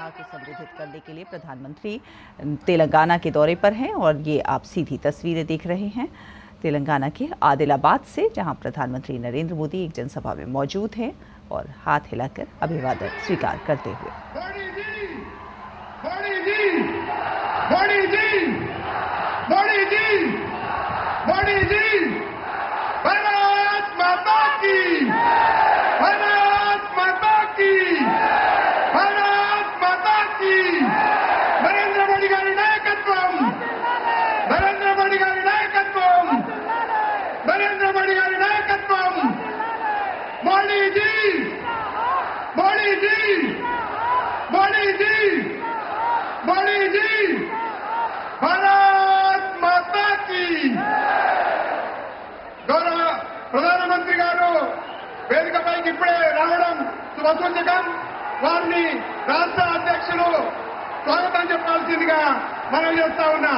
जनसभा को संबोधित करने के लिए प्रधानमंत्री तेलंगाना के दौरे पर हैं और ये आप सीधी तस्वीरें देख रहे हैं तेलंगाना के आदिलाबाद से, जहां प्रधानमंत्री नरेंद्र मोदी एक जनसभा में मौजूद हैं और हाथ हिलाकर अभिवादन स्वीकार करते हुए। గౌరవ ప్రధానమంత్రి గారు వేదికపైకి ఇప్పుడే రావడం శుభసూచకం. వారిని రాష్ట్ర అధ్యక్షులు స్వాగతం చెప్పాల్సిందిగా మనం చేస్తా ఉన్నా.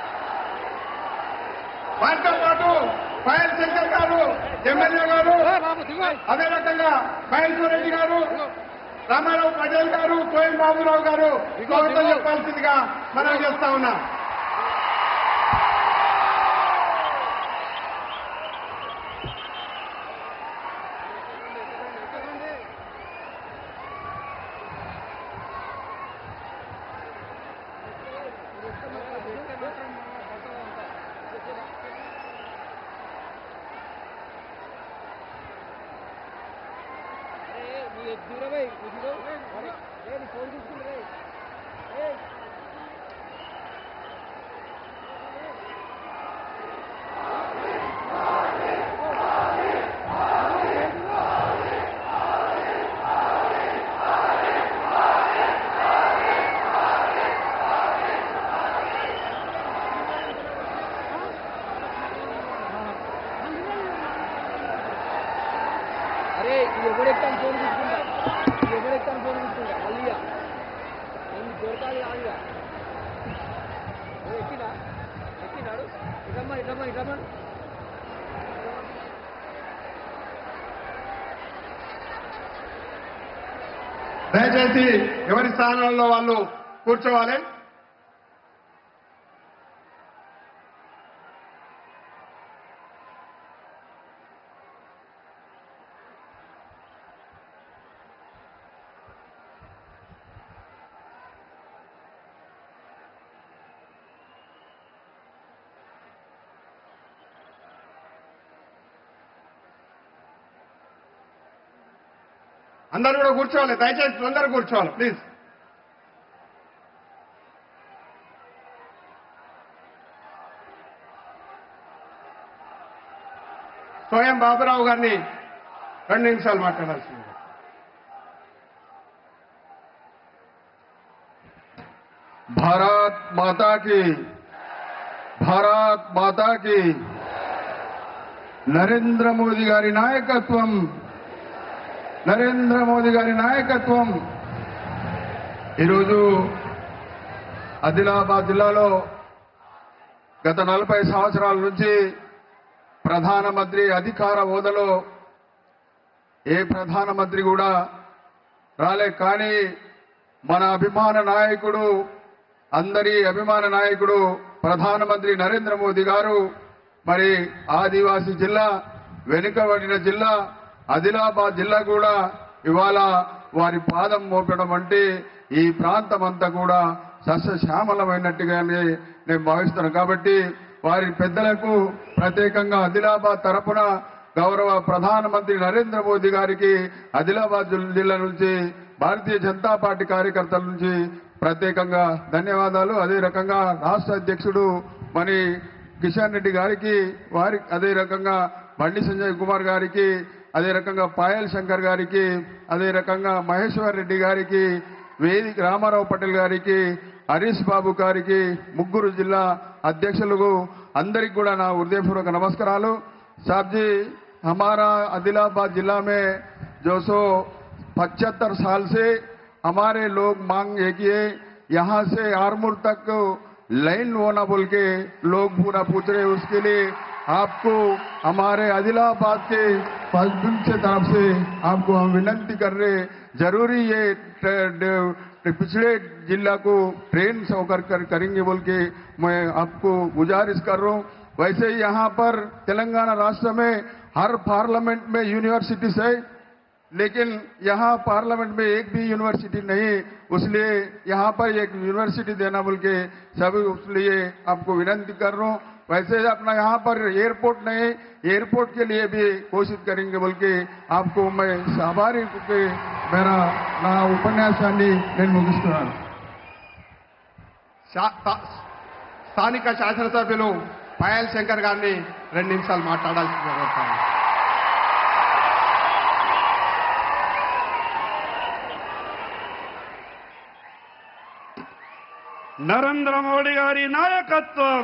వారితో పాటు పాయల్ శంకర్ గారు ఎమ్మెల్యే గారు, అదే రకంగా మహేశ్వర్ రెడ్డి గారు, రామారావు పటేల్ గారు, కోయం బాబురావు గారు స్వాగతం చెప్పాల్సిందిగా మనం చేస్తా ఉన్నా. అరే ఎవరెక్కాను ఫోన్ తీసుకుంటా మళ్ళీగా నేను దొరకాలి ఆదిగా ఎక్కినాడు ఇటమ్మా దయచేసి ఎవరి స్థానాల్లో వాళ్ళు కూర్చోవాలి. అందరూ కూడా కూర్చోవాలి. దయచేసి అందరూ కూర్చోవాలి ప్లీజ్. కోయం బాబురావు గారిని 2 నిమిషాలు మాట్లాడాల్సింది. భారత్ మాతా కి నరేంద్ర మోదీ గారి నాయకత్వం. ఈరోజు ఆదిలాబాద్ జిల్లాలో గత 40 సంవత్సరాల నుంచి ప్రధానమంత్రి అధికార హోదాలో ఏ ప్రధానమంత్రి కూడా రాలే. కానీ మన అభిమాన నాయకుడు, అందరి అభిమాన నాయకుడు ప్రధానమంత్రి నరేంద్ర మోదీ గారు మరి ఆదివాసీ జిల్లా, వెనుకబడిన జిల్లా ఆదిలాబాద్ జిల్లా కూడా ఇవాళ వారి పాదం మోపడం అంటే ఈ ప్రాంతం అంతా కూడా సస్యశ్యామలమైనట్టుగానే నేను భావిస్తున్నాను. కాబట్టి వారి పెద్దలకు ప్రత్యేకంగా ఆదిలాబాద్ తరపున గౌరవ ప్రధానమంత్రి నరేంద్ర మోదీ గారికి ఆదిలాబాద్ జిల్లా నుంచి భారతీయ జనతా పార్టీ కార్యకర్తల నుంచి ప్రత్యేకంగా ధన్యవాదాలు. అదే రకంగా రాష్ట్ర అధ్యక్షుడు మరి కిషన్ రెడ్డి గారికి, అదే రకంగా బండి సంజయ్ కుమార్ గారికి, అదే రకంగా పాయల్ శంకర్ గారికి, అదే రకంగా మహేశ్వర్ రెడ్డి గారికి, వేదిక రామారావు పటేల్ గారికి, హరీష్ బాబు గారికి, ముగ్గురు జిల్లా అధ్యక్షులకు అందరికి కూడా నా హృదయపూర్వక నమస్కారాలు. साहब जी, हमारा आदिलाबाद जिला में जो 75 साल से हमारे लोग मांग है कि यहाँ से आरमूर तक लाइन होना बोल के लोग पूरा पूछ रहे. उसके लिए आपको हमारे आदिलाबाद के पब्लिक से तरफ से आपको हम विनती कर रहे, जरूरी ये पिछड़े जिला को ट्रेन सौकर करेंगे बोल के मैं आपको गुजारिश कर रहा हूँ। वैसे ही यहाँ पर तेलंगाना राष्ट्र में हर पार्लियामेंट में यूनिवर्सिटीज है, लेकिन यहाँ पार्लियामेंट में एक भी यूनिवर्सिटी नहीं, इसलिए यहाँ पर एक यूनिवर्सिटी देना बोल के सभी उसलिए आपको विनती कर रहा हूँ। वैसे अपना यहाँ पर एयरपोर्ट नहीं, एयरपोर्ट के लिए भी कोशिश करेंगे बोल के आपको मैं आभारी के मेरा నా ఉపన్యాసాన్ని నేను ముగిస్తున్నాను। స్థానిక శాసనసభ్యులు పాయల్ శంకర్ గారిని 2 నిమిషాలు మాట్లాడాల్సిందిగా కోరుతాను। నరేంద్ర మోడీ గారి నాయకత్వం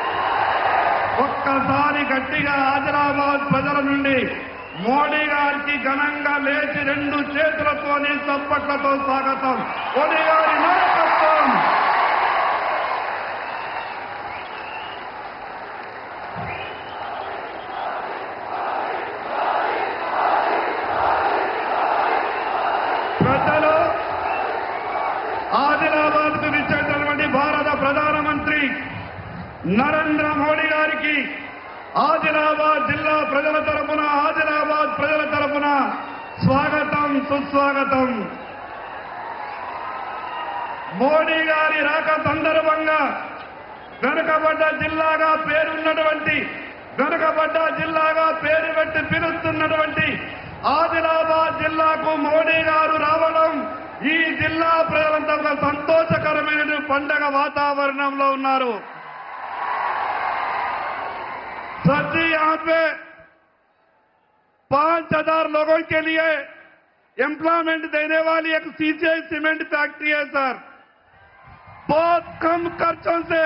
ఒక్కసారి గట్టిగా ఆదిలాబాద్ ప్రజల నుండి మోడీ గారికి ఘనంగా లేచి 2 చేతులతోని చప్పట్లతో స్వాగతం। మోడీ గారి నాయకత్వం। ప్రజలు ఆదిలాబాద్ కు విచ్చేసినటువంటి భారత ప్రధానమంత్రి నరేంద్ర మోడీ గారికి ఆదిలాబాద్ జిల్లా ప్రజల తరపున, ఆదిలాబాద్ ప్రజల తరపున స్వాగతం, సుస్వాగతం। మోడీ గారి రాక సందర్భంగా వెనుకబడ్డ జిల్లాగా పేరు పెట్టి పిలుస్తున్నటువంటి ఆదిలాబాద్ జిల్లాకు మోడీ గారు రావడం ఈ జిల్లా ప్రజలంతా ఒక సంతోషకరమైన పండగ వాతావరణంలో ఉన్నారు। सर जी, यहाँ पे 5000 लोगों के लिए एम्प्लॉयमेंट देने वाली एक सीसीआई सीमेंट फैक्ट्री है सर। बहुत कम खर्चों से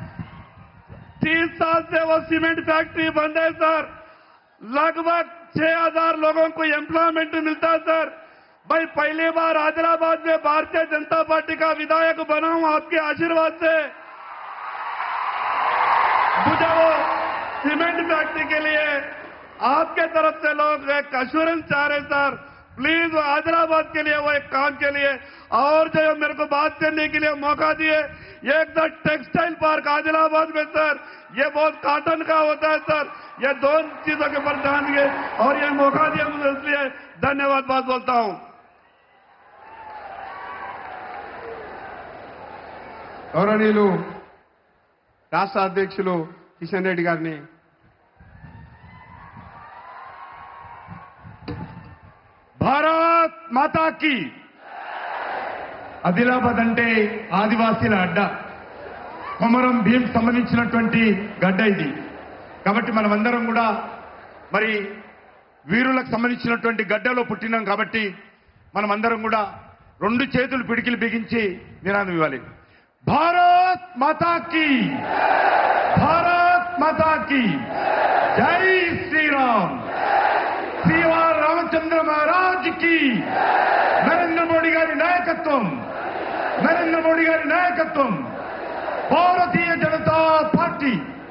30 साल से वो सीमेंट फैक्ट्री बंद है सर। लगभग 6000 लोगों को एम्प्लॉयमेंट मिलता है सर। भाई पहली बार आदिलाबाद में भारतीय जनता पार्टी का विधायक बना हूं आपके आशीर्वाद से। मुझे वो सीमेंट फैक्ट्री के लिए आपके तरफ से लोग एक अश्योरेंस चाह रहे सर। प्लीज आदिलाबाद के लिए वो एक काम के लिए और जो मेरे को बात करने के लिए मौका दिए। एक तो टेक्सटाइल पार्क आदिलाबाद में सर, ये बहुत कॉटन का होता है सर। ये 2 चीजों के ऊपर ध्यान दिए और ये मौका दिया मुझे, इसलिए धन्यवाद बात बोलता हूं। గౌరవనీయులు రాష్ట్ర అధ్యక్షులు కిషన్ రెడ్డి గారిని భారత్ మాతా కీ। ఆదిలాబాద్ అంటే ఆదివాసీల అడ్డ, కొమరం భీం సంబంధించినటువంటి గడ్డ ఇది। కాబట్టి మనమందరం కూడా మరి వీరులకు సంబంధించినటువంటి గడ్డలో పుట్టినాం కాబట్టి మనమందరం కూడా 2 చేతులు పిడికిలు బిగించి నినాదం ఇవ్వాలి। భారత్ మాతా కీ, భారత్ మాతా కీ, జై శ్రీరామ్, శ్రీవార్ రామచంద్ర మహారాజ్ కి, నరేంద్ర మోడీ గారి నాయకత్వం, నరేంద్ర మోడీ గారి నాయకత్వం, భారతీయ జనతా పార్టీ।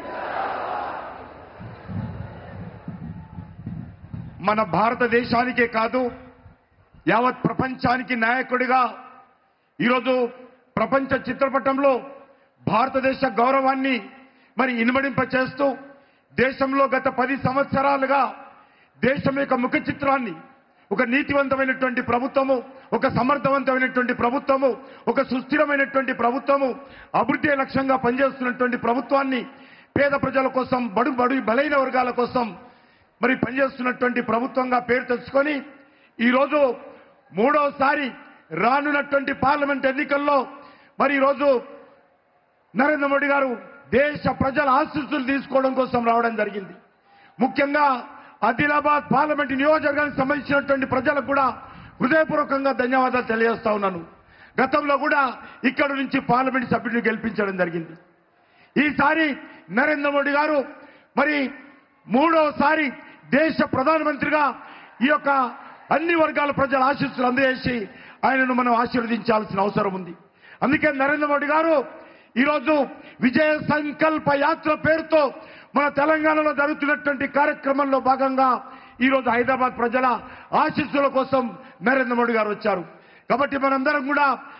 మన భారతదేశానికే కాదు యావత్ ప్రపంచానికి నాయకుడిగా ఈరోజు ప్రపంచ చిత్రపటంలో భారతదేశ గౌరవాన్ని మరి ఇనుమడింప చేస్తూ దేశంలో గత 10 సంవత్సరాలుగా దేశం యొక్క ముఖ చిత్రాన్ని ఒక నీతివంతమైనటువంటి ప్రభుత్వము, ఒక సమర్థవంతమైనటువంటి ప్రభుత్వము, ఒక సుస్థిరమైనటువంటి ప్రభుత్వము, అభివృద్ధి లక్ష్యంగా పనిచేస్తున్నటువంటి ప్రభుత్వాన్ని, పేద ప్రజల కోసం, బడుగు బలైన వర్గాల కోసం మరి పనిచేస్తున్నటువంటి ప్రభుత్వంగా పేరు తెచ్చుకొని ఈరోజు 3వసారి రానున్నటువంటి పార్లమెంట్ ఎన్నికల్లో మరి ఈరోజు నరేంద్ర మోడీ గారు దేశ ప్రజల ఆశీస్సులు తీసుకోవడం కోసం రావడం జరిగింది। ముఖ్యంగా ఆదిలాబాద్ పార్లమెంట్ నియోజకవర్గానికి సంబంధించినటువంటి ప్రజలకు కూడా హృదయపూర్వకంగా ధన్యవాదాలు తెలియజేస్తా ఉన్నాను। గతంలో కూడా ఇక్కడ నుంచి పార్లమెంట్ సభ్యుడిని గెలిపించడం జరిగింది। ఈసారి నరేంద్ర మోడీ గారు మరి 3వసారి దేశ ప్రధానమంత్రిగా ఈ యొక్క అన్ని వర్గాల ప్రజల ఆశీస్సులు అందజేసి ఆయనను మనం ఆశీర్వదించాల్సిన అవసరం ఉంది। అందుకే నరేంద్ర మోడీ గారు ఈరోజు విజయ సంకల్ప యాత్ర పేరుతో మన తెలంగాణలో జరుగుతున్నటువంటి కార్యక్రమంలో భాగంగా ఈరోజు హైదరాబాద్ ప్రజల ఆశీస్సుల కోసం నరేంద్ర మోడీ గారు వచ్చారు। కాబట్టి మనందరం కూడా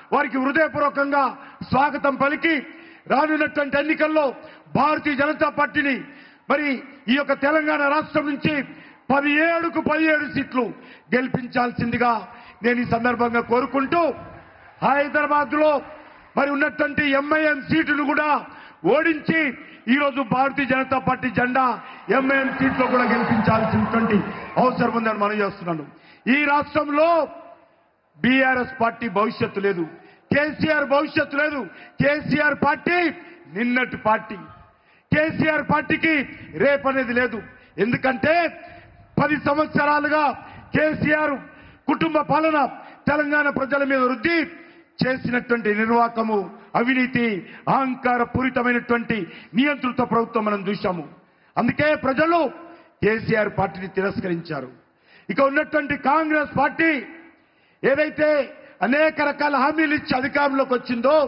వారికి హృదయపూర్వకంగా స్వాగతం పలికి రానున్నటువంటి ఎన్నికల్లో భారతీయ జనతా పార్టీని మరి ఈ యొక్క తెలంగాణ రాష్ట్రం నుంచి 17కు 17 సీట్లు గెలిపించాల్సిందిగా నేను ఈ సందర్భంగా కోరుకుంటూ హైదరాబాద్ లో మరి ఉన్నటువంటి ఎంఐఎం సీటును కూడా ఓడించి ఈరోజు భారతీయ జనతా పార్టీ జెండా ఎంఐఎం సీట్లో కూడా గెలిపించాల్సినటువంటి అవసరం ఉందని మనం చేస్తున్నాను. ఈ రాష్ట్రంలో బీఆర్ఎస్ పార్టీ భవిష్యత్తు లేదు, కేసీఆర్ భవిష్యత్తు లేదు. కేసీఆర్ పార్టీ నిన్నటి పార్టీ. కేసీఆర్ పార్టీకి రేపనేది లేదు. ఎందుకంటే 10 సంవత్సరాలుగా కేసీఆర్ కుటుంబ పాలన తెలంగాణ ప్రజల మీద వృద్ధి చేసినటువంటి నిర్వాకము, అవినీతి, అహంకార పూరితమైనటువంటి నియంత్రిత ప్రభుత్వం మనం చూశాము. అందుకే ప్రజలు కేసీఆర్ పార్టీని తిరస్కరించారు. ఇక ఉన్నటువంటి కాంగ్రెస్ పార్టీ ఏదైతే అనేక రకాల హామీలు ఇచ్చి అధికారంలోకి వచ్చిందో,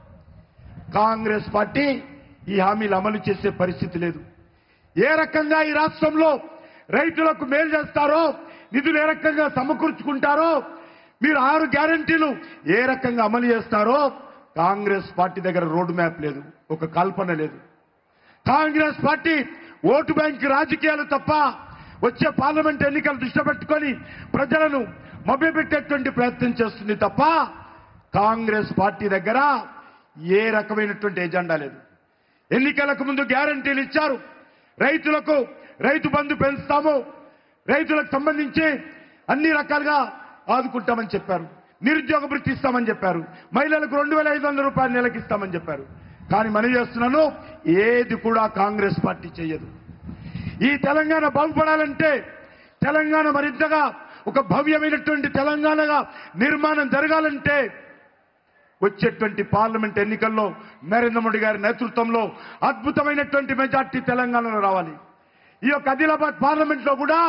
కాంగ్రెస్ పార్టీ ఈ హామీలు అమలు చేసే పరిస్థితి లేదు. ఏ రకంగా ఈ రాష్ట్రంలో రైతులకు మేలు చేస్తారో, నిధులు ఏ రకంగా సమకూర్చుకుంటారో, మీరు 6 గ్యారెంటీలు ఏ రకంగా అమలు చేస్తారో కాంగ్రెస్ పార్టీ దగ్గర రోడ్ మ్యాప్ లేదు, ఒక కల్పన లేదు. కాంగ్రెస్ పార్టీ ఓటు బ్యాంక్ రాజకీయాలు తప్ప వచ్చే పార్లమెంట్ ఎన్నికలు దృష్టి పెట్టుకొని ప్రజలను మభ్యపెట్టేటువంటి ప్రయత్నం చేస్తుంది తప్ప కాంగ్రెస్ పార్టీ దగ్గర ఏ రకమైనటువంటి ఎజెండా లేదు. ఎన్నికలకు ముందు గ్యారెంటీలు ఇచ్చారు. రైతులకు రైతు బంధు పెంచుతాము, రైతులకు సంబంధించి అన్ని రకాలుగా ఆదుకుంటామని చెప్పారు. నిరుద్యోగ భృతి ఇస్తామని చెప్పారు. మహిళలకు 2500 రూపాయలు నెలకి ఇస్తామని చెప్పారు. కానీ మనం చేస్తున్నాను ఏది కూడా కాంగ్రెస్ పార్టీ చేయదు. ఈ తెలంగాణ బాగుపడాలంటే, తెలంగాణ మరింతగా ఒక భవ్యమైనటువంటి తెలంగాణగా నిర్మాణం జరగాలంటే వచ్చేటువంటి పార్లమెంట్ ఎన్నికల్లో నరేంద్ర మోడీ గారి నేతృత్వంలో అద్భుతమైనటువంటి మెజార్టీ తెలంగాణలో రావాలి. ఈ యొక్క ఆదిలాబాద్ పార్లమెంట్ లో కూడా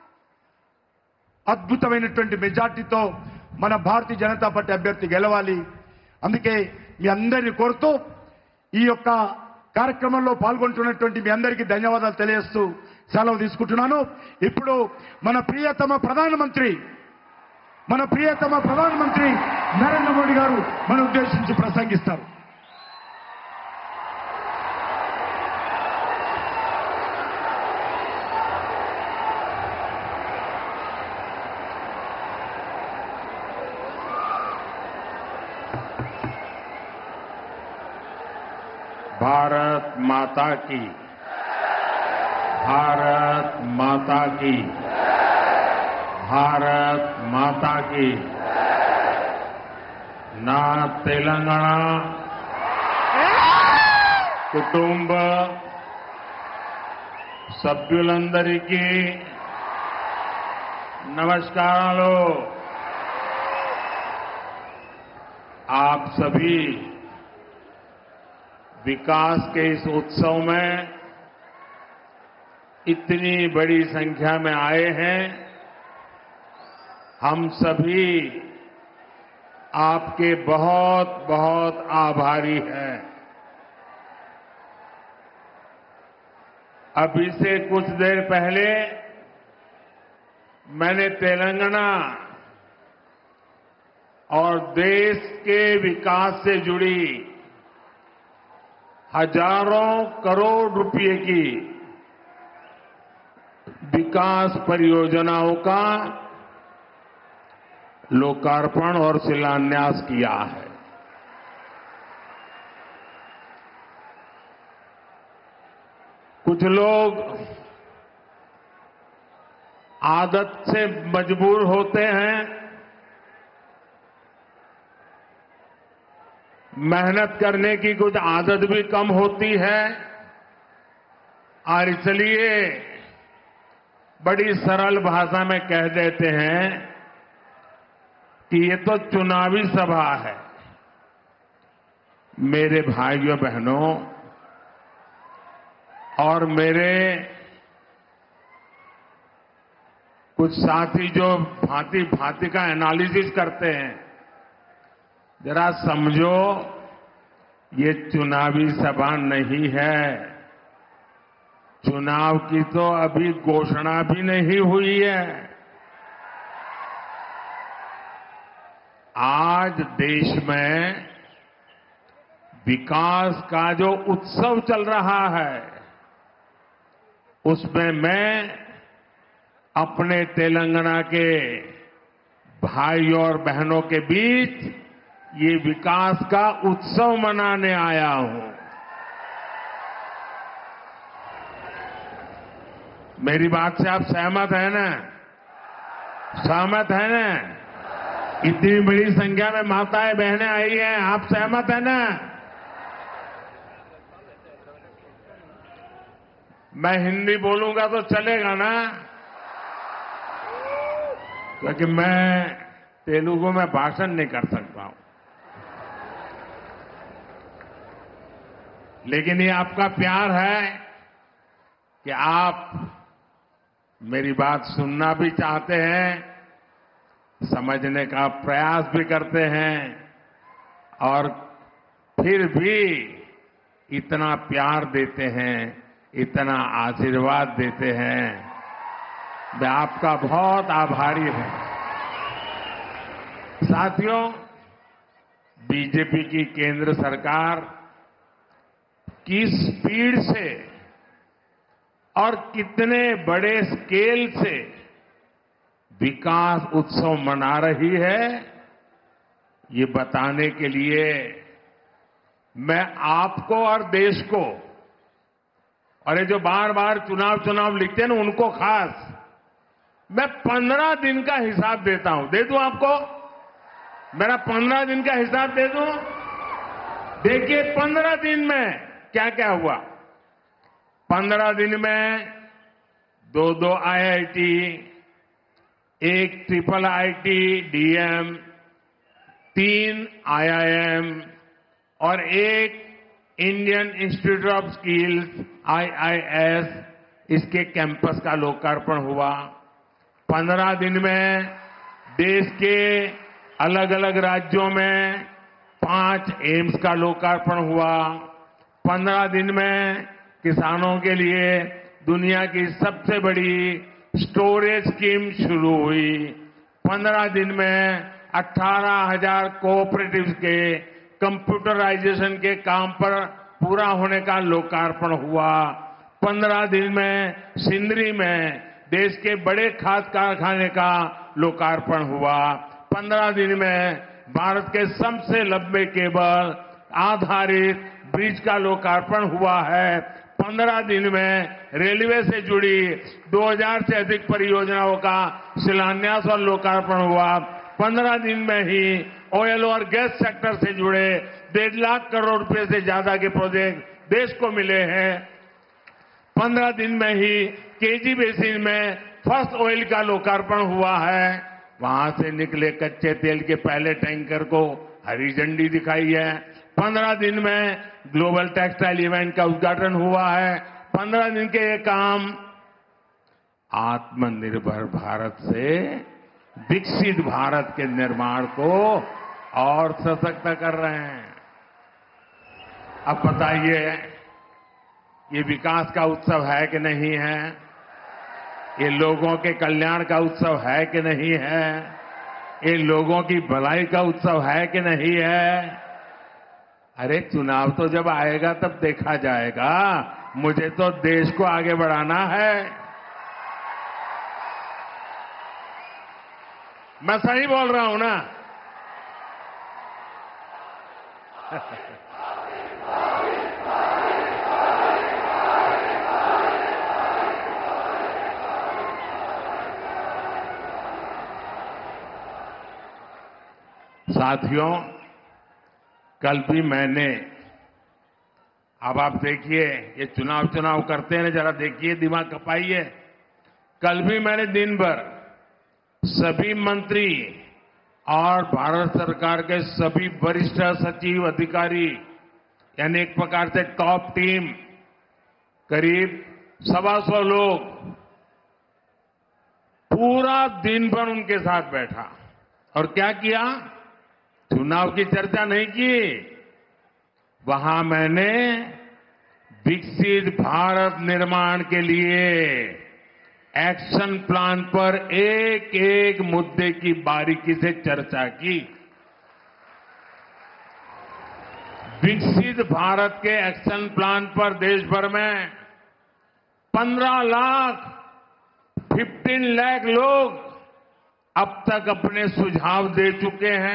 అద్భుతమైనటువంటి మెజార్టీతో మన భారతీయ జనతా పార్టీ అభ్యర్థి గెలవాలి. అందుకే మీ అందరినీ కోరుతూ ఈ యొక్క కార్యక్రమంలో పాల్గొంటున్నటువంటి మీ అందరికీ ధన్యవాదాలు తెలియజేస్తూ సెలవు తీసుకుంటున్నాను. ఇప్పుడు మన ప్రియతమ ప్రధానమంత్రి నరేంద్ర మోడీ గారు మన ఉద్దేశించి ప్రసంగిస్తారు. भारत माता की, भारत माता की, भारत माता की. నా తెలంగాణ కుటుంబ సభ్యులందరికీ నమస్కారాలు. आप सभी विकास के इस उत्सव में इतनी बड़ी संख्या में आए हैं. हम सभी आपके बहुत बहुत आभारी हैं. अभी से कुछ देर पहले मैंने तेलंगाना और देश के विकास से जुड़ी हजारों करोड़ रुपए की विकास परियोजनाओं का लोकार्पण और शिलान्यास किया है. कुछ लोग आदत से मजबूर होते हैं, मेहनत करने की कुछ आदत भी कम होती है और इसलिए बड़ी सरल भाषा में कह देते हैं कि ये तो चुनावी सभा है. मेरे भाइयों बहनों और मेरे कुछ साथी जो भांति भांति का एनालिसिस करते हैं, जरा समझो ये चुनावी सभा नहीं है. चुनाव की तो अभी घोषणा भी नहीं हुई है. आज देश में विकास का जो उत्सव चल रहा है उसमें मैं अपने तेलंगाना के भाई और बहनों के बीच ये विकास का उत्सव मनाने आया हूं। मेरी बात से आप सहमत हैं ना? सहमत हैं ना? इतनी बड़ी संख्या में माताएं बहनें आई हैं, आप सहमत हैं ना? मैं हिंदी बोलूंगा तो चलेगा ना? क्योंकि मैं तेलुगु में भाषण नहीं कर सकता हूं। लेकिन ये आपका प्यार है कि आप मेरी बात सुनना भी चाहते हैं, समझने का प्रयास भी करते हैं और फिर भी इतना प्यार देते हैं, इतना आशीर्वाद देते हैं। मैं आपका बहुत आभारी हूं। साथियों, बीजेपी की केंद्र सरकार किस स्पीड से और कितने बड़े स्केल से विकास उत्सव मना रही है, ये बताने के लिए मैं आपको और देश को, और ये जो बार बार चुनाव लिखते हैं ना उनको खास, मैं 15 दिन का हिसाब देता हूं। दे दूं आपको? मेरा 15 दिन का हिसाब दे दूं? देखिए 15 दिन में क्या क्या हुआ। 15 दिन में 2 IIT, 1 IIIT DM, 3 IIM और 1 Indian institute of skills IIS, इसके कैंपस का लोकार्पण हुआ। 15 दिन में देश के अलग अलग राज्यों में 5 एम्स का लोकार्पण हुआ। 15 दिन में किसानों के लिए दुनिया की सबसे बड़ी स्टोरेज स्कीम शुरू हुई। 15 दिन में 18,000 कोऑपरेटिव्स के कंप्यूटराइजेशन के काम पर पूरा होने का लोकार्पण हुआ। 15 दिन में सिंदरी में देश के बड़े खाद कारखाने का लोकार्पण हुआ। 15 दिन में भारत के सबसे लंबे केबल आधारित ब्रिज का लोकार्पण हुआ है। 15 दिन में रेलवे से जुड़ी 2000 से अधिक परियोजनाओं का शिलान्यास और लोकार्पण हुआ। 15 दिन में ही ऑयल और गैस सेक्टर से जुड़े 1.5 लाख करोड़ रुपए से ज्यादा के प्रोजेक्ट देश को मिले हैं। 15 दिन में ही केजी बेसिन में फर्स्ट ऑयल का लोकार्पण हुआ है। वहां से निकले कच्चे तेल के पहले टैंकर को हरी झंडी दिखाई है। 15 दिन में ग्लोबल टेक्सटाइल इवेंट का उद्घाटन हुआ है। 15 दिन के ये काम आत्मनिर्भर भारत से विकसित भारत के निर्माण को और सशक्त कर रहे हैं। अब बताइए, ये विकास का उत्सव है कि नहीं है? ये लोगों के कल्याण का उत्सव है कि नहीं है? ये लोगों की भलाई का उत्सव है कि नहीं है? अरे चुनाव तो जब आएगा तब देखा जाएगा। मुझे तो देश को आगे बढ़ाना है। मैं सही बोल रहा हूं ना? साथियों, कल भी मैंने, अब आप देखिए, ये चुनाव करते हैं ना, जरा देखिए, दिमाग खपाइए। कल भी मैंने दिन भर सभी मंत्री और भारत सरकार के सभी वरिष्ठ सचिव अधिकारी, यानी एक प्रकार से टॉप टीम, करीब 125 लोग, पूरा दिन भर उनके साथ बैठा और क्या किया? चुनाव की चर्चा नहीं की। वहां मैंने विकसित भारत निर्माण के लिए एक्शन प्लान पर एक एक मुद्दे की बारीकी से चर्चा की। विकसित भारत के एक्शन प्लान पर देश भर में 15 लाख 15 लाख लोग अब तक अपने सुझाव दे चुके हैं।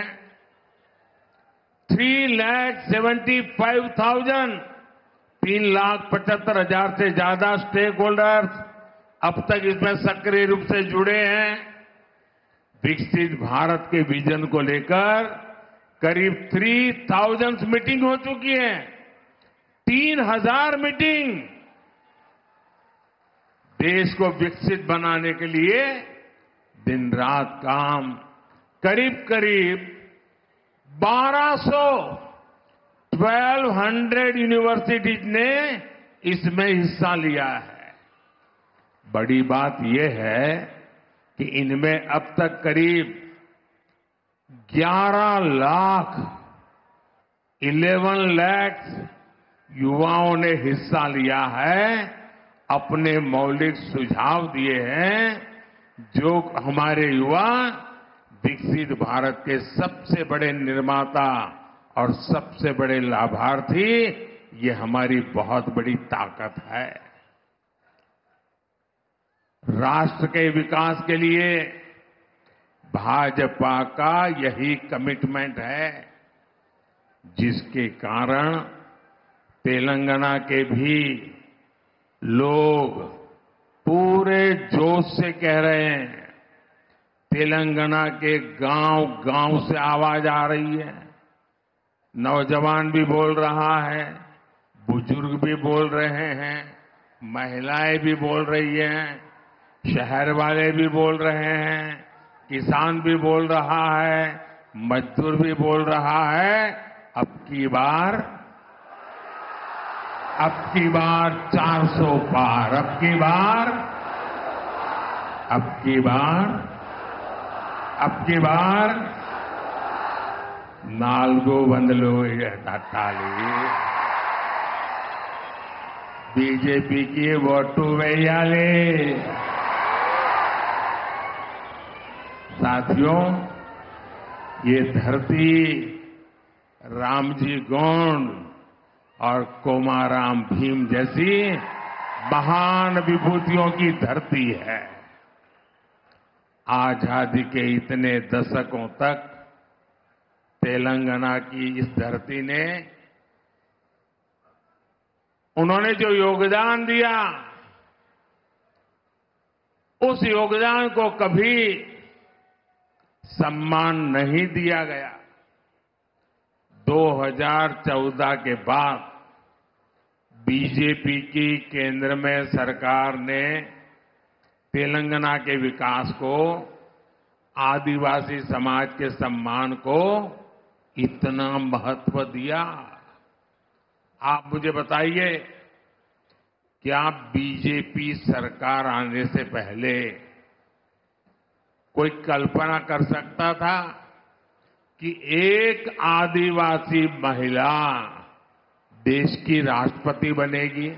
3,75,000 3,75,000 से ज्यादा स्टेक होल्डर्स अब तक इसमें सक्रिय रूप से जुड़े हैं। विकसित भारत के विजन को लेकर करीब 3,000 मीटिंग हो चुकी है। 3,000 मीटिंग देश को विकसित बनाने के लिए दिन रात काम। करीब करीब 1200 यूनिवर्सिटीज ने इसमें हिस्सा लिया है। बड़ी बात यह है कि इनमें अब तक करीब 11 लाख युवाओं ने हिस्सा लिया है, अपने मौलिक सुझाव दिए हैं, जो हमारे युवा विकसित भारत के सबसे बड़े निर्माता और सबसे बड़े लाभार्थी, ये हमारी बहुत बड़ी ताकत है। राष्ट्र के विकास के लिए भाजपा का यही कमिटमेंट है, जिसके कारण तेलंगाना के भी लोग पूरे जोश से कह रहे हैं। तेलंगाना के गांव-गांव से आवाज आ रही है। नौजवान भी बोल रहा है, बुजुर्ग भी बोल रहे हैं, महिलाएं भी बोल रही हैं, शहर वाले भी बोल रहे हैं, किसान भी बोल रहा है, मजदूर भी बोल रहा है। अब की बार 400 पार, अब की बार 400 తట్టాలి। बीजेपीకి ఓటు వేయాలి। साथियों, ये धरती रामजी गोंड और कोमाराम भीम जैसी महान विभूतियों की धरती है। आजादी के इतने दशकों तक तेलंगाना की इस धरती ने उन्होंने जो योगदान दिया, उस योगदान को कभी सम्मान नहीं दिया गया। 2014 के बाद बीजेपी की केंद्र में सरकार ने तेलंगाना के विकास को, आदिवासी समाज के सम्मान को इतना महत्व दिया। आप मुझे बताइए, क्या बीजेपी सरकार आने से पहले कोई कल्पना कर सकता था कि एक आदिवासी महिला देश की राष्ट्रपति बनेगी?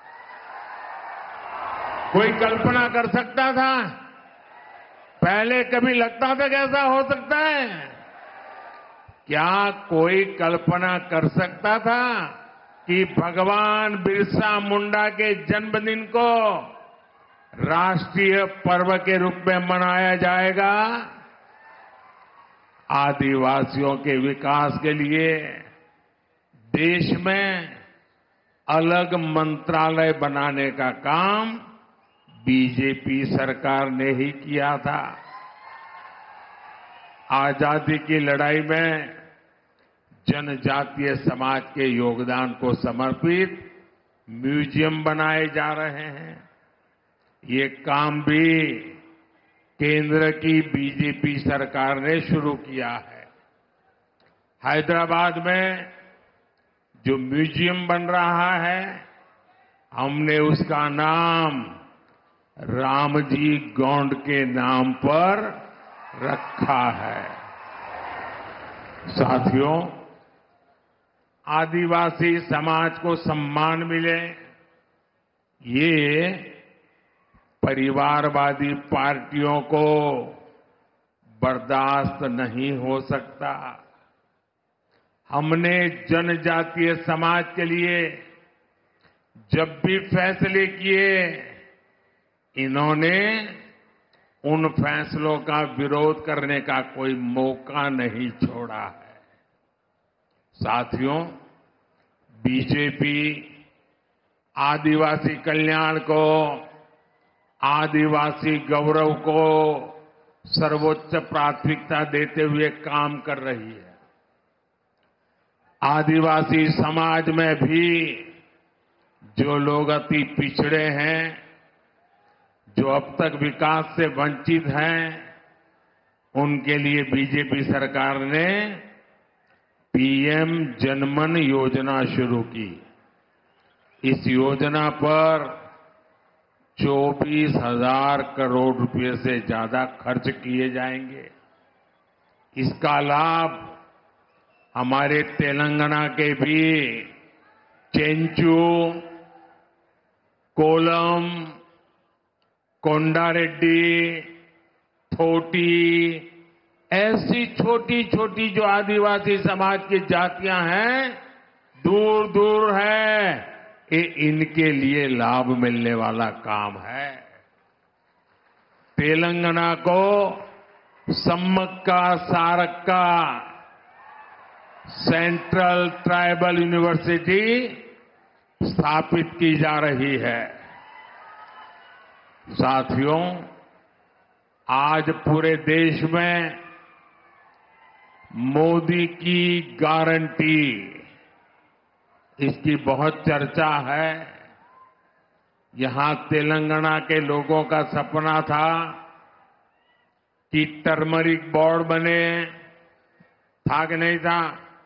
कोई कल्पना कर सकता था? पहले कभी लगता था कि ऐसा हो सकता है? क्या कोई कल्पना कर सकता था कि भगवान बिरसा मुंडा के जन्मदिन को राष्ट्रीय पर्व के रूप में मनाया जाएगा? आदिवासियों के विकास के लिए देश में अलग मंत्रालय बनाने का काम बीजेपी सरकार ने ही किया था। आजादी की लड़ाई में जनजातीय समाज के योगदान को समर्पित म्यूजियम बनाए जा रहे हैं। ये काम भी केंद्र की बीजेपी सरकार ने शुरू किया है। हैदराबाद में जो म्यूजियम बन रहा है, हमने उसका नाम रामजी गोंड के नाम पर रखा है। साथियों, आदिवासी समाज को सम्मान मिले, ये परिवारवादी पार्टियों को बर्दाश्त नहीं हो सकता। हमने जनजातीय समाज के लिए जब भी फैसले किए, इन्होंने उन फैसलों का विरोध करने का कोई मौका नहीं छोड़ा है। साथियों, बीजेपी आदिवासी कल्याण को, आदिवासी गौरव को सर्वोच्च प्राथमिकता देते हुए काम कर रही है। आदिवासी समाज में भी जो लोग अति पिछड़े हैं, जो अब तक विकास से वंचित हैं, उनके लिए बीजेपी सरकार ने पीएम जनमन योजना शुरू की। इस योजना पर 24,000 करोड़ रुपए से ज्यादा खर्च किए जाएंगे। इसका लाभ हमारे तेलंगाना के भी चेंचू, कोलम, कोंडारेड्डी, थोटी, ऐसी छोटी छोटी जो आदिवासी समाज की जातियां हैं, दूर दूर है, ये इनके लिए लाभ मिलने वाला काम है। तेलंगाना को Sammakka Sarakka central tribal university स्थापित की जा रही है। साथियों, आज पूरे देश में मोदी की गारंटी, इसकी बहुत चर्चा है। यहां तेलंगाना के लोगों का सपना था कि टर्मरिक बोर्ड बने, था कि नहीं था?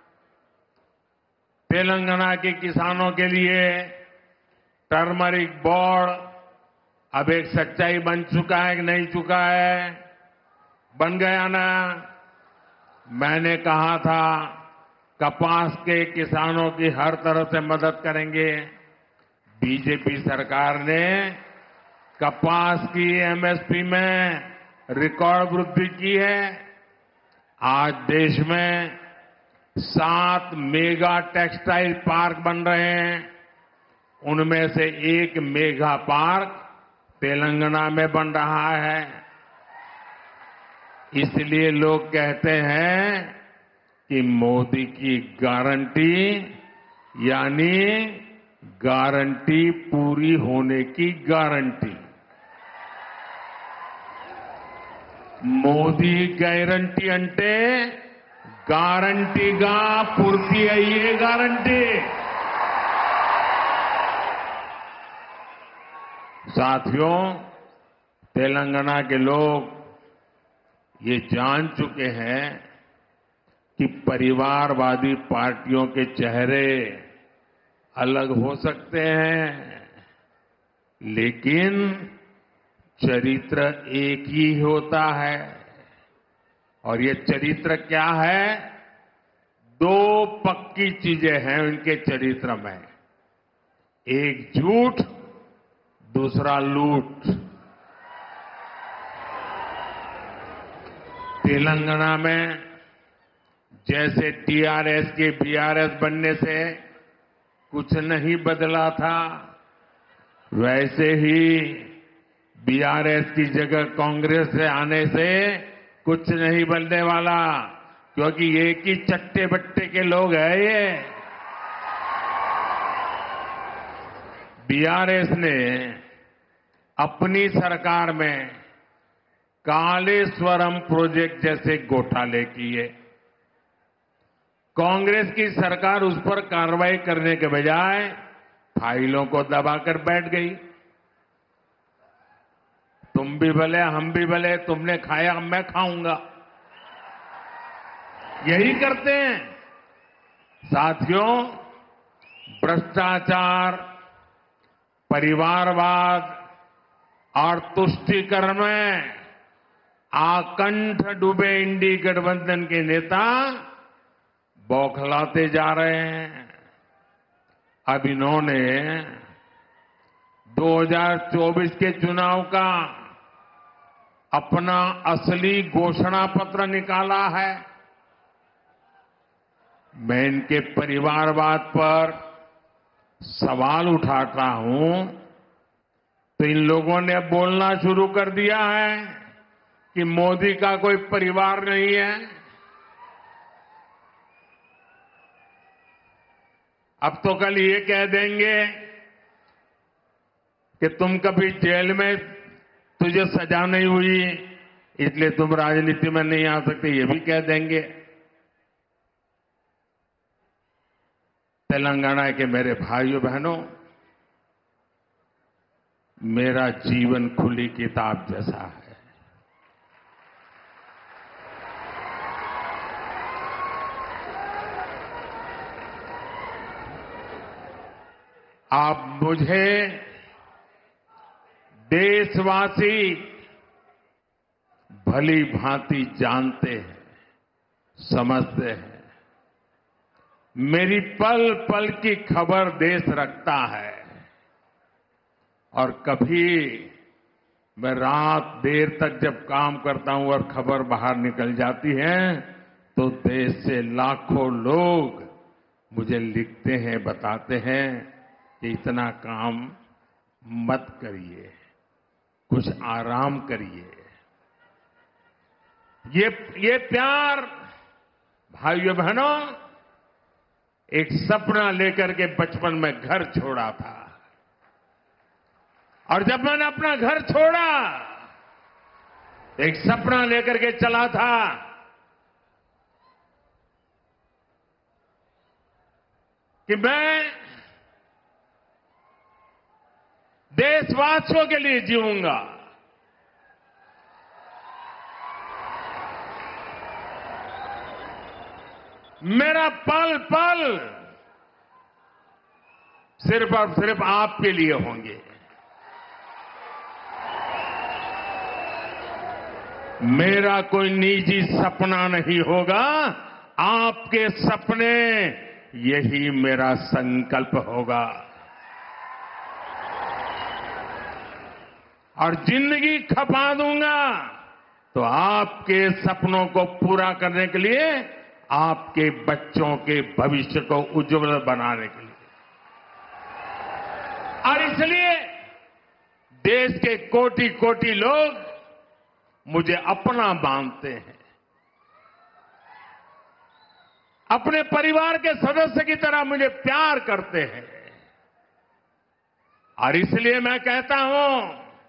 तेलंगाना के किसानों के लिए टर्मरिक बोर्ड अब एक सच्चाई बन चुका है कि नहीं चुका है? बन गया ना? मैंने कहा था कपास के किसानों की हर तरह से मदद करेंगे। बीजेपी सरकार ने कपास की एमएसपी में रिकॉर्ड वृद्धि की है। आज देश में 7 मेगा टेक्सटाइल पार्क बन रहे हैं। उनमें से एक मेगा पार्क तेलंगाना में बन रहा है। इसलिए लोग कहते हैं कि मोदी की गारंटी यानी गारंटी पूरी होने की गारंटी। మోదీ గ్యారంటీ అంటే గ్యారంటీగా పూర్తి అయ్యే గ్యారంటీ। साथियों, तेलंगाना के लोग ये जान चुके हैं कि परिवारवादी पार्टियों के चेहरे अलग हो सकते हैं, लेकिन चरित्र एक ही होता है। और ये चरित्र क्या है? 2 पक्की चीजें हैं उनके चरित्र में, एक झूठ, दूसरा लूट। तेलंगाना में जैसे टीआरएस के बीआरएस बनने से कुछ नहीं बदला था, वैसे ही बीआरएस की जगह कांग्रेस से आने से कुछ नहीं बनने वाला, क्योंकि एक ही चट्टे बट्टे के लोग हैं ये। बीआरएस ने अपनी सरकार में कालेश्वरम प्रोजेक्ट जैसे घोटाले किए। कांग्रेस की सरकार उस पर कार्रवाई करने के बजाय फाइलों को दबाकर बैठ गई। तुम भी भले हम भी भले, तुमने खाया मैं खाऊंगा, यही करते हैं। साथियों, भ्रष्टाचार, परिवारवाद और तुष्टीकरण में आकंठ डूबे इंडी गठबंधन के नेता बौखलाते जा रहे हैं। अब इन्होंने 2024 के चुनाव का अपना असली घोषणा पत्र निकाला है। मैं इनके परिवारवाद पर सवाल उठाता हूं तो इन लोगों ने अब बोलना शुरू कर दिया है कि मोदी का कोई परिवार नहीं है। अब तो कल ये कह देंगे कि तुम कभी जेल में तुझे सजा नहीं हुई इसलिए तुम राजनीति में नहीं आ सकते, ये भी कह देंगे। तेलंगाना के मेरे भाइयों बहनों, मेरा जीवन खुली किताब जैसा है। आप मुझे देशवासी भली भांति जानते हैं, समझते हैं। मेरी पल पल की खबर देश रखता है और कभी मैं रात देर तक जब काम करता हूं और खबर बाहर निकल जाती है तो देश से लाखों लोग मुझे लिखते हैं, बताते हैं कि इतना काम मत करिए, कुछ आराम करिए। ये प्यार भाइयों बहनों, एक सपना लेकर के बचपन में घर छोड़ा था और जब मैंने अपना घर छोड़ा एक सपना लेकर के चला था कि मैं देशवासियों के लिए जीऊंगा। मेरा पल पल सिर्फ और सिर्फ आपके लिए होंगे। मेरा कोई निजी सपना नहीं होगा, आपके सपने, यही मेरा संकल्प होगा। और जिंदगी खपा दूंगा तो आपके सपनों को पूरा करने के लिए, आपके बच्चों के भविष्य को उज्जवल बनाने के लिए। और इसलिए देश के कोटि कोटि लोग मुझे अपना मानते हैं, अपने परिवार के सदस्य की तरह मुझे प्यार करते हैं। और इसलिए मैं कहता हूं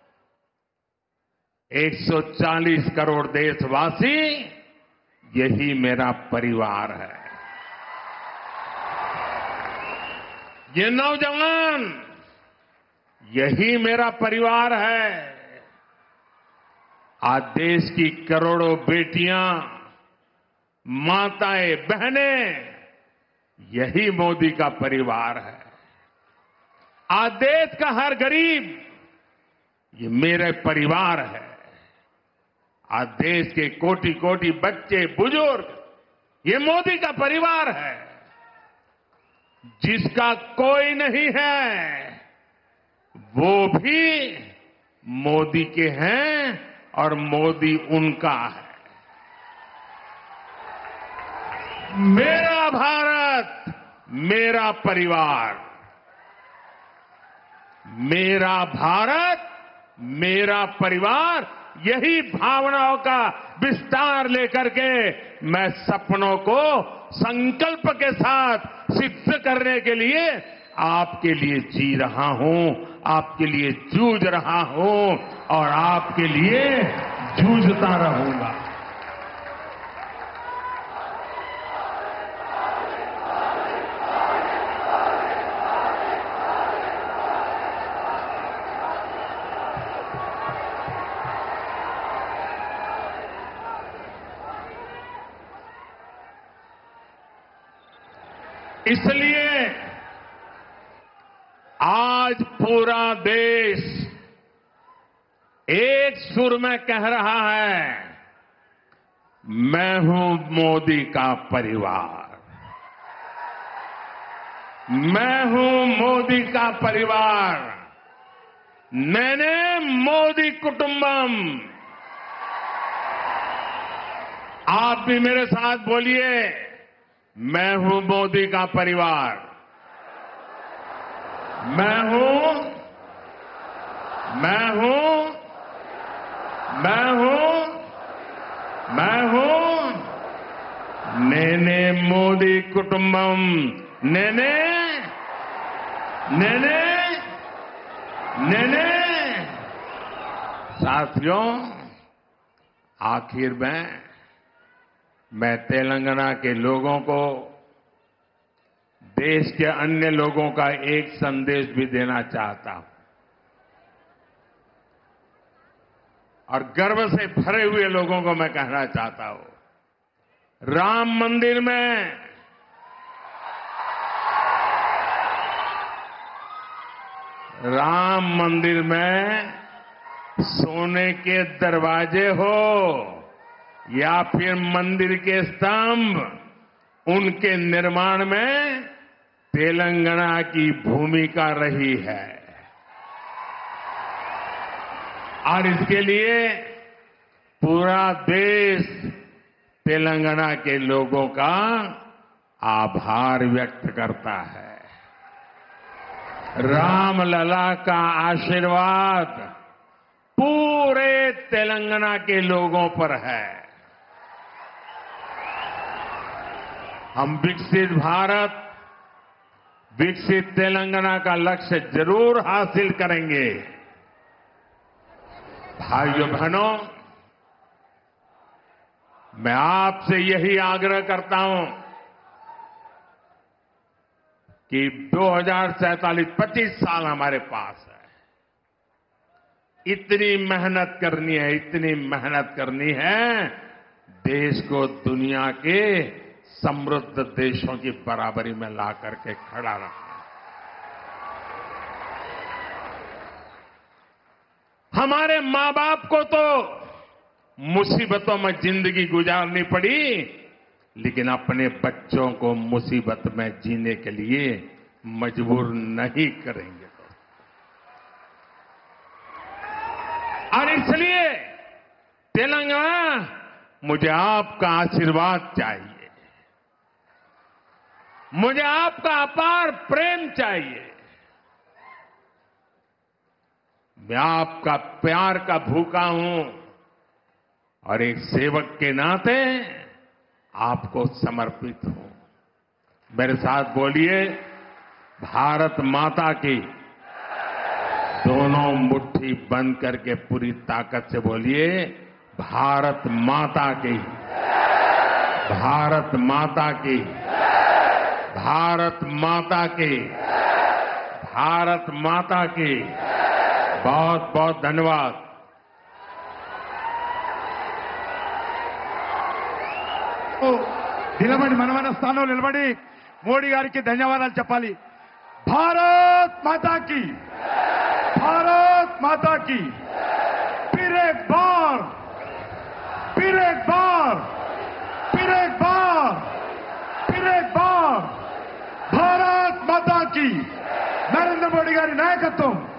140 करोड़ देशवासी, यही मेरा परिवार है। ये नौजवान, यही मेरा परिवार है। आज देश की करोड़ों बेटियां, माताएं, बहनें, यही मोदी का परिवार है। आज देश का हर गरीब, ये मेरे परिवार है। आज देश के कोटि कोटि बच्चे, बुजुर्ग, ये मोदी का परिवार है। जिसका कोई नहीं है वो भी मोदी के हैं और मोदी उनका है। मेरा भारत, मेरा परिवार, मेरा भारत, मेरा परिवार, यही भावनाओं का विस्तार लेकर के मैं सपनों को संकल्प के साथ सिद्ध करने के लिए आपके लिए जी रहा हूं, आपके लिए जूझ रहा हूं और आपके लिए जूझता रहूंगा। इसलिए आज पूरा देश एक सुर में कह रहा है, मैं हूं मोदी का परिवार, मैं हूं मोदी का परिवार, मैंने मोदी कुटुंबम। आप भी मेरे साथ बोलिए, मैं हूं मोदी का परिवार। मैं हूं नेने मोदी कुटुंबम। नेने साथियों, आखिर में मैं तेलंगाना के लोगों को, देश के अन्य लोगों का एक संदेश भी देना चाहता हूं और गर्व से भरे हुए लोगों को मैं कहना चाहता हूं, राम मंदिर में सोने के दरवाजे हो या फिर मंदिर के स्तंभ, उनके निर्माण में तेलंगाना की भूमिका रही है और इसके लिए पूरा देश तेलंगाना के लोगों का आभार व्यक्त करता है। रामलला का आशीर्वाद पूरे तेलंगाना के लोगों पर है। हम विकसित भारत, विकसित तेलंगाना का लक्ष्य जरूर हासिल करेंगे। भाइयों बहनों, मैं आपसे यही आग्रह करता हूं कि 2047 25 साल हमारे पास है। इतनी मेहनत करनी है, देश को दुनिया के समृद्ध देशों की बराबरी में ला करके खड़ा रखना। हमारे मां बाप को तो मुसीबतों में जिंदगी गुजारनी पड़ी, लेकिन अपने बच्चों को मुसीबत में जीने के लिए मजबूर नहीं करेंगे। और इसलिए तेलंगाना, मुझे आपका आशीर्वाद चाहिए, मुझे आपका अपार प्रेम चाहिए। मैं आपका प्यार का भूखा हूं और एक सेवक के नाते आपको समर्पित हूं। मेरे साथ बोलिए, भारत माता की। दोनों मुट्ठी बंद करके पूरी ताकत से बोलिए, भारत माता की, भारत माता की, भारत माता की, भारत माता की। बहुत बहुत धन्यवाद। నిలబడి మనమైన స్థానంలో నిలబడి మోడీ గారికి ధన్యవాదాలు చెప్పాలి. భారత్ మాతా की, भारत माता की। फिर एक बार, फिर एक बार, फिर एक बार, फिर एक बार भारत माता की। नरेंद्र मोदी गारी नायकत्వం